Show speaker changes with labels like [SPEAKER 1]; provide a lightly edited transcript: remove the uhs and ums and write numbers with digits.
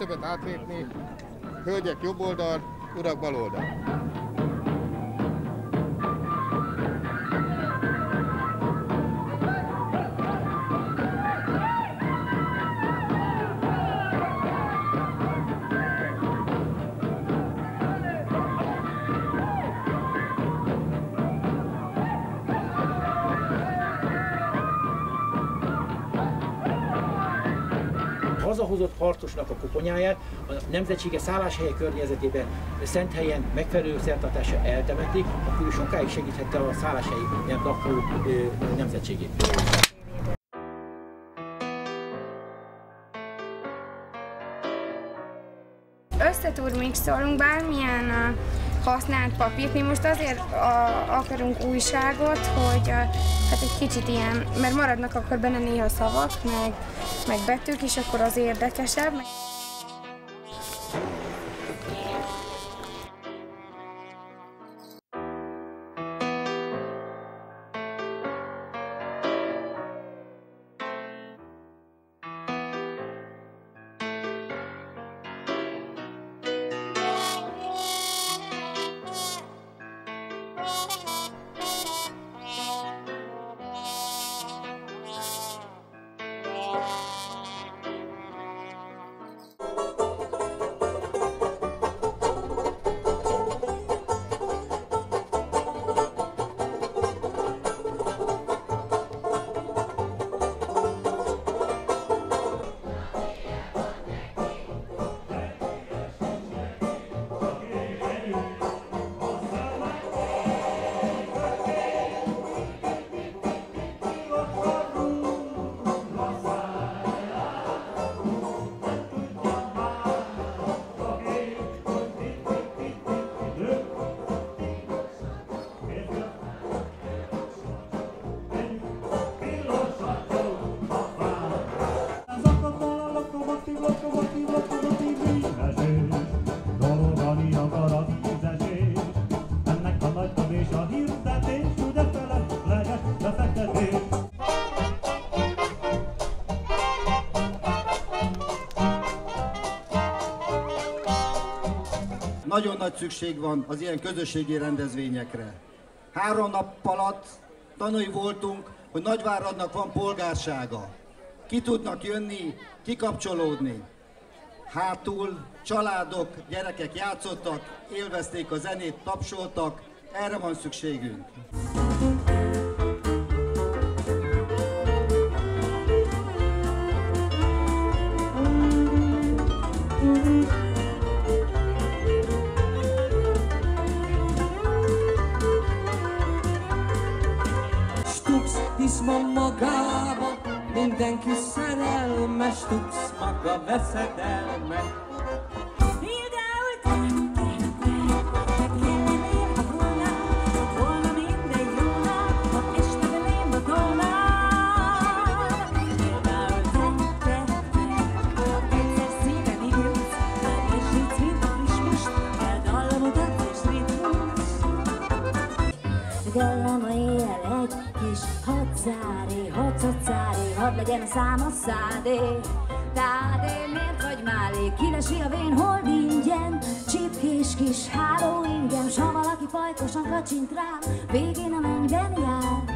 [SPEAKER 1] küszöböt átlépni, hölgyek jobb oldal, urak bal oldal.
[SPEAKER 2] Hazahozott harcosnak a koponyáját a nemzetsége szálláshelye környezetében szenthelyen megfelelő szertartása eltemeti, akkor ő sokáig segíthette a szálláshelyi lakó nemzetségét.
[SPEAKER 3] Össze-tud mixolunk bármilyen használt papírt. Mi most azért akarunk újságot, hogy hát egy kicsit ilyen, mert maradnak akkor benne néha szavak, meg betűk, és akkor az érdekesebb.
[SPEAKER 4] Nagyon nagy szükség van az ilyen közösségi rendezvényekre. 3 nap alatt tanúi voltunk, hogy Nagyváradnak van polgársága. Ki tudnak jönni, kikapcsolódni. Hátul családok, gyerekek játszottak, élvezték a zenét, tapsoltak, erre van szükségünk.
[SPEAKER 5] Hisz van magába, mindenki szerelmes, tudsz maga veszedelme. Például te kérnél, ha volna minden jóna, ha este belém vadolnál. Például te, egyszer szíven írsz, és ritsz, mint a friss most, eldallamodat és ritmus. Dallama éjjel egy kis hadzári, hadd legyen a szám a szádé. Tádé, miért vagy málé? Kilesi a vén hold ingyen, csipkés kis háló ingem, s ha valaki pajkosan kacsint rám, végén a mennyben jár.